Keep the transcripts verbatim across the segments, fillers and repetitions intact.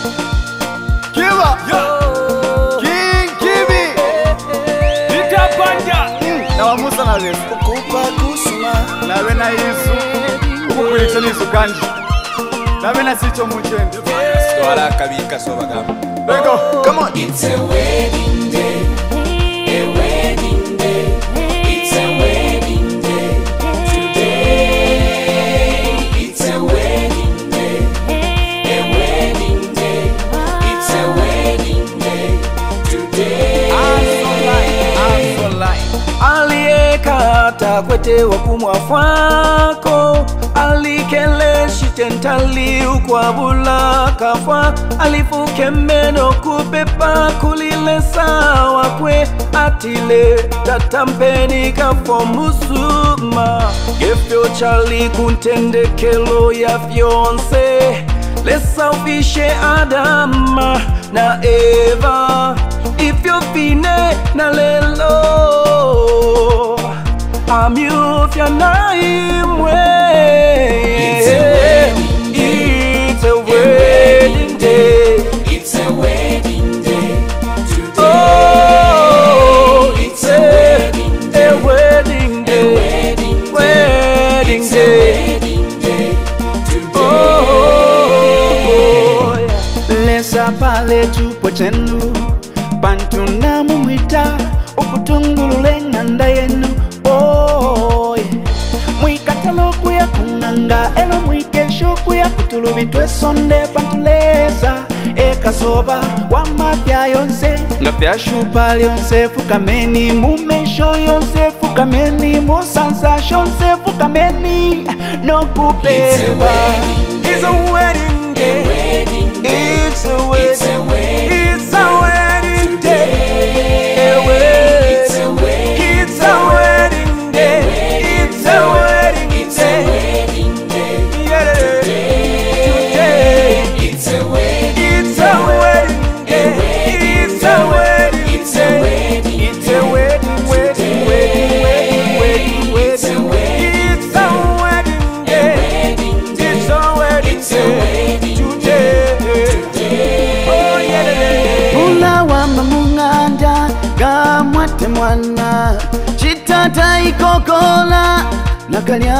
Kiva. King Kibi. Nita Panja. Na wamusa na lesu. Kupa kusuma. Na wena Izu. Ukukulicha ni Izukanji. Na wena sicho mchende. Swala kabika soba gama. Let go. Come on. It's a wedding day. A wedding day. It's a wedding day. Today. It's a wedding day. A wedding day. It's a wedding day. Today. I'm so lying. Alieka takwete wakumwa fwako, alikele shitentali ukwabula kafwa, alifuke meno kupepa kulile sawa kwe, atile tatampeni kafo musuma. Gefyo chali kuntende kelo ya fiance, lesa ufishe Adama na Eva, ifyo fine na lelo amyufya na imwe. It's a wedding day. It's a wedding day. It's a wedding day. Today. Oh, It's a wedding day. a wedding day. Wedding Wedding It's a day. wedding day. Today. Oh, yeah. Lesa pale tupo chenu Pantuna mumwita Uputungulule nganda yenu Oh yeah. Mwikatalo kuya kunanga Elo mwikesho kuya kutulu vitwe sonde pantuleza Eka soba wamapya yonse Ngapya shupa yonse fukameni Mumesho yonse fukameni Musansa shonse fukameni No kupeba. It's a wedding day. It's a wedding day. It's a It's a wedding. It's a wedding day. A wedding. It's a wedding. It's a wedding day. It's a wedding It's a day. wedding day. Yeah. Today. It's a wedding. It's a wedding day. It's a wedding It's a day. wedding. It's a wedding, wedding, wedding, wedding, wedding, It's a wedding. wedding. It's a wedding day. It's a wedding It's a wedding today. Oh yeah. Ula wa mamunganda Gamwate mwana Chitata ikokola Nakanya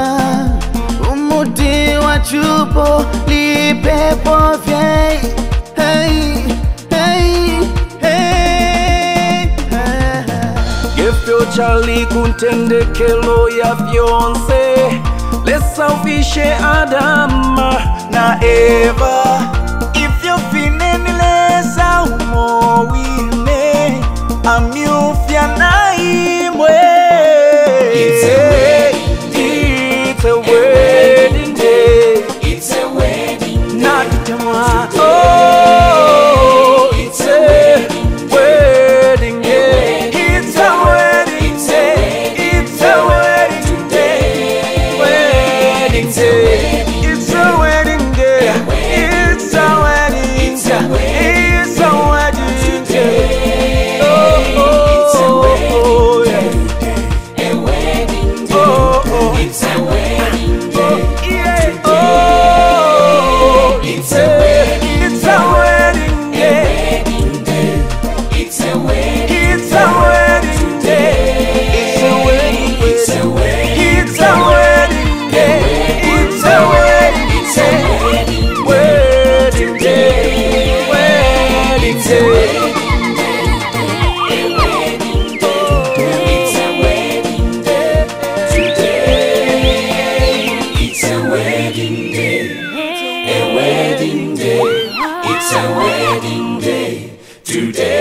Umuti wa chupo Lipepo vyei Hey, hey, hey, hey. Gefyo chali kuntende kelo ya fiance, lesa ufishe Adama na Eva. Ifyo fine ni lesa umowine, amyufya na imwe. It's a wedding day. It's a wedding day. It's a wedding day. Na kitemwa. Oh, it's a wedding day. It's a wedding day. It's a wedding day. Wedding day. It's a wedding day. It's a wedding day. It's a wedding day. Oh, oh, oh, yeah. A wedding day. Oh, oh. It's a wedding day. Yeah. Oh, It's a wedding. it's a wedding day. Wedding day. It's a wedding. It's a wedding day. It's a wedding. It's a wedding. It's a wedding day. It's a wedding It's a day. wedding. Wedding day. Wedding It's a day. wedding day. A wedding day. It's a wedding day. Today. It's a wedding day. A wedding day. It's a wedding day. Today.